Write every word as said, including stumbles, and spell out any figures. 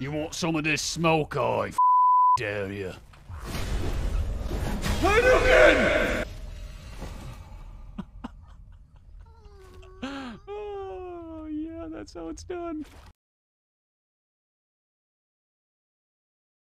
You want some of this smoke? I f dare you. Hadouken! Oh, yeah, that's how it's done.